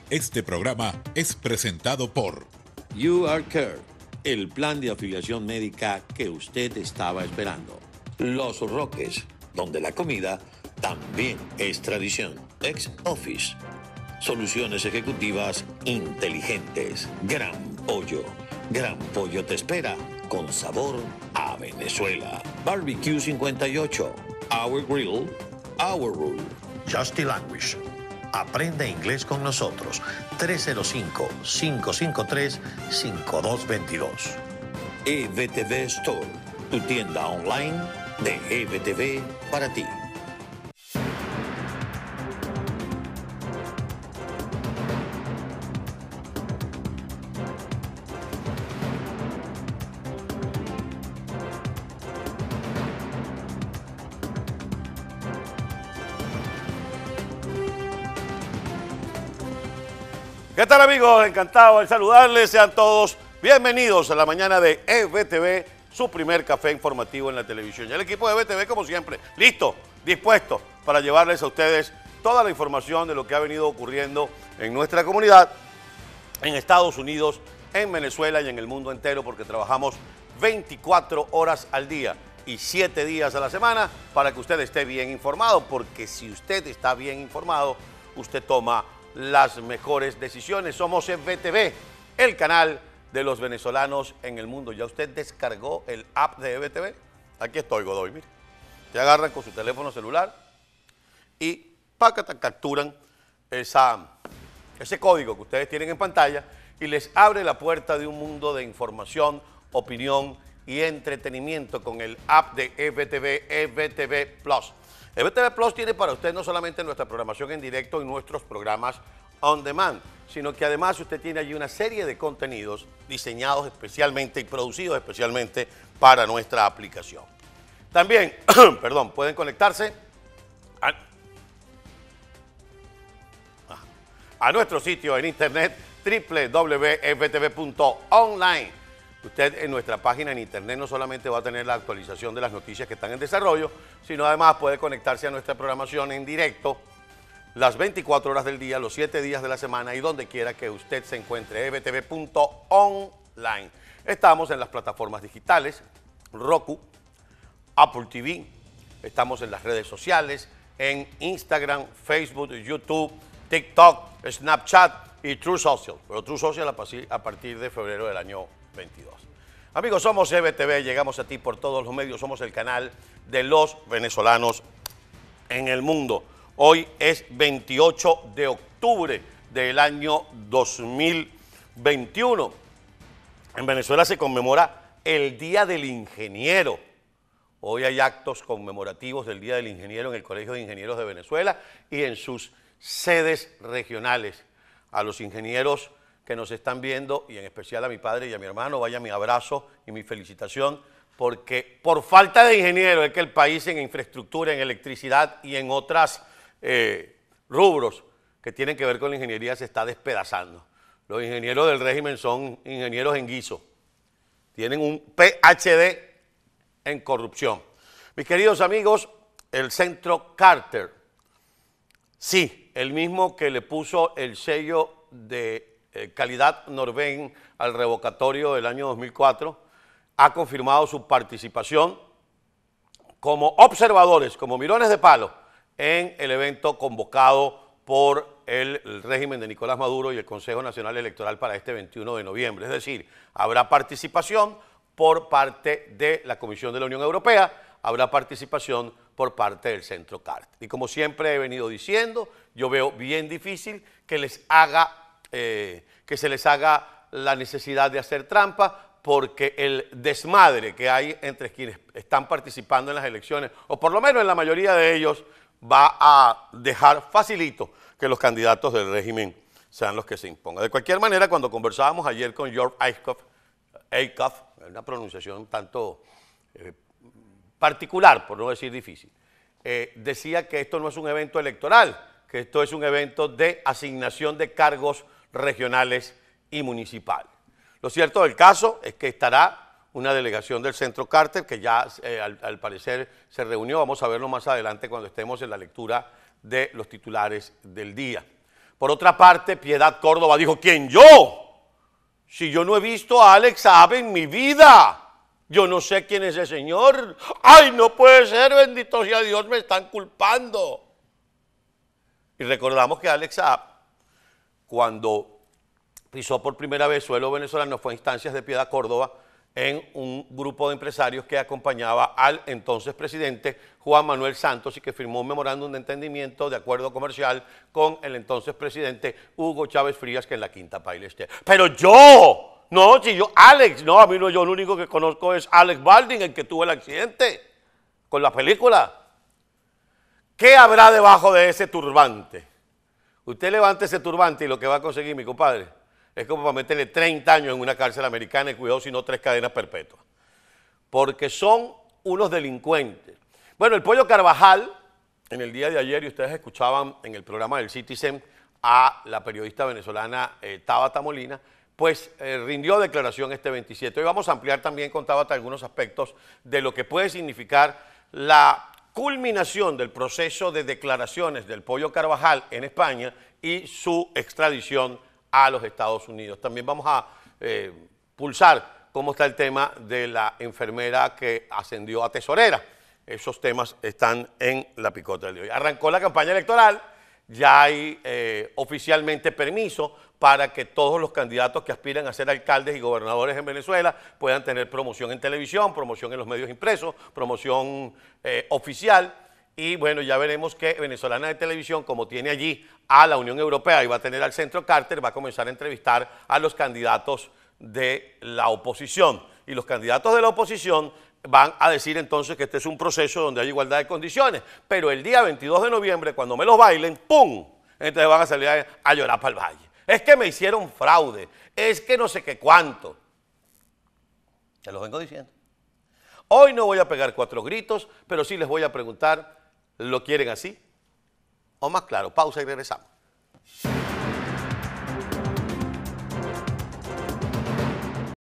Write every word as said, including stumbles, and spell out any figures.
Este programa es presentado por You Are Care, el plan de afiliación médica que usted estaba esperando. Los Roques, donde la comida también es tradición. Ex Office, soluciones ejecutivas inteligentes. Gran Pollo, Gran Pollo te espera con sabor a Venezuela. Barbecue cincuenta y ocho, Our Grill, Our Rule. Justy Language. Aprende inglés con nosotros. tres cero cinco, cinco cinco tres, cinco dos dos dos. E V T V Store, tu tienda online de E V T V para ti. ¿Qué tal, amigos? Encantado de saludarles. Sean todos bienvenidos a la mañana de E V T V, su primer café informativo en la televisión. Y el equipo de E V T V, como siempre, listo, dispuesto para llevarles a ustedes toda la información de lo que ha venido ocurriendo en nuestra comunidad, en Estados Unidos, en Venezuela y en el mundo entero, porque trabajamos veinticuatro horas al día y siete días a la semana para que usted esté bien informado, porque si usted está bien informado, usted toma las mejores decisiones. Somos E V T V, el canal de los venezolanos en el mundo. ¿Ya usted descargó el app de E V T V? Aquí estoy, Godoy, mire. Te agarran con su teléfono celular y pácata, capturan esa, ese código que ustedes tienen en pantalla y les abre la puerta de un mundo de información, opinión y entretenimiento con el app de E V T V, E V T V Plus. E V T V Plus tiene para usted no solamente nuestra programación en directo y nuestros programas on demand, sino que además usted tiene allí una serie de contenidos diseñados especialmente y producidos especialmente para nuestra aplicación. También, perdón, pueden conectarse a, a nuestro sitio en internet doble u doble u doble u punto e v t v punto online. Usted en nuestra página en internet no solamente va a tener la actualización de las noticias que están en desarrollo, sino además puede conectarse a nuestra programación en directo las veinticuatro horas del día, los siete días de la semana y donde quiera que usted se encuentre. e v t v punto online. Estamos en las plataformas digitales, Roku, Apple T V, estamos en las redes sociales, en Instagram, Facebook, YouTube, TikTok, Snapchat y True Social. Pero True Social a partir de febrero del año veintidós. Amigos, somos E V T V, llegamos a ti por todos los medios, somos el canal de los venezolanos en el mundo. Hoy es veintiocho de octubre del año dos mil veintiuno. En Venezuela se conmemora el Día del Ingeniero. Hoy hay actos conmemorativos del Día del Ingeniero en el Colegio de Ingenieros de Venezuela y en sus sedes regionales. A los ingenieros que nos están viendo, y en especial a mi padre y a mi hermano, vaya mi abrazo y mi felicitación, porque por falta de ingenieros es que el país en infraestructura, en electricidad y en otros eh, rubros que tienen que ver con la ingeniería se está despedazando. Los ingenieros del régimen son ingenieros en guiso, tienen un P H D en corrupción. Mis queridos amigos, el Centro Carter, sí, el mismo que le puso el sello de Eh, calidad Norben al revocatorio del año dos mil cuatro, ha confirmado su participación como observadores, como mirones de palo, en el evento convocado por el, el régimen de Nicolás Maduro y el Consejo Nacional Electoral para este veintiuno de noviembre. Es decir, habrá participación por parte de la Comisión de la Unión Europea, habrá participación por parte del Centro Carter. Y como siempre he venido diciendo, yo veo bien difícil que les haga Eh, que se les haga la necesidad de hacer trampa, porque el desmadre que hay entre quienes están participando en las elecciones, o por lo menos en la mayoría de ellos, va a dejar facilito que los candidatos del régimen sean los que se impongan. De cualquier manera, cuando conversábamos ayer con George Eichhoff, Eichhoff, una pronunciación tanto eh, particular, por no decir difícil, eh, decía que esto no es un evento electoral, que esto es un evento de asignación de cargos regionales y municipales. Lo cierto del caso es que estará una delegación del Centro Carter que ya eh, al, al parecer se reunió. Vamos a verlo más adelante cuando estemos en la lectura de los titulares del día. Por otra parte, Piedad Córdoba dijo, ¿quién yo? Si yo no he visto a Alex Saab en mi vida. Yo no sé quién es ese señor. ¡Ay, no puede ser! Bendito sea Dios, me están culpando. Y recordamos que Alex Saab, cuando pisó por primera vez suelo venezolano, fue a instancias de Piedad Córdoba en un grupo de empresarios que acompañaba al entonces presidente Juan Manuel Santos y que firmó un memorándum de entendimiento de acuerdo comercial con el entonces presidente Hugo Chávez Frías, que en la Quinta Paila esté. Pero yo, no, si yo, Alex, no, a mí no, yo lo único que conozco es Alex Baldwin, el que tuvo el accidente con la película. ¿Qué habrá debajo de ese turbante? Usted levante ese turbante y lo que va a conseguir, mi compadre, es como para meterle treinta años en una cárcel americana y cuidado si no tres cadenas perpetuas. Porque son unos delincuentes. Bueno, el Pollo Carvajal, en el día de ayer, y ustedes escuchaban en el programa del Citizen a la periodista venezolana eh, Tabata Molina, pues eh, rindió declaración este veintisiete. Hoy vamos a ampliar también con Tabata algunos aspectos de lo que puede significar la culminación del proceso de declaraciones del Pollo Carvajal en España y su extradición a los Estados Unidos. También vamos a eh, pulsar cómo está el tema de la enfermera que ascendió a tesorera. Esos temas están en la picota de hoy. Arrancó la campaña electoral, ya hay eh, oficialmente permiso para que todos los candidatos que aspiran a ser alcaldes y gobernadores en Venezuela puedan tener promoción en televisión, promoción en los medios impresos, promoción eh, oficial. Y bueno, ya veremos que Venezolana de Televisión, como tiene allí a la Unión Europea y va a tener al Centro Carter, va a comenzar a entrevistar a los candidatos de la oposición. Y los candidatos de la oposición van a decir entonces que este es un proceso donde hay igualdad de condiciones. Pero el día veintidós de noviembre, cuando me los bailen, ¡pum!, entonces van a salir a, a llorar para el valle. Es que me hicieron fraude, es que no sé qué cuánto. Se los vengo diciendo. Hoy no voy a pegar cuatro gritos, pero sí les voy a preguntar, ¿lo quieren así? O más claro, pausa y regresamos.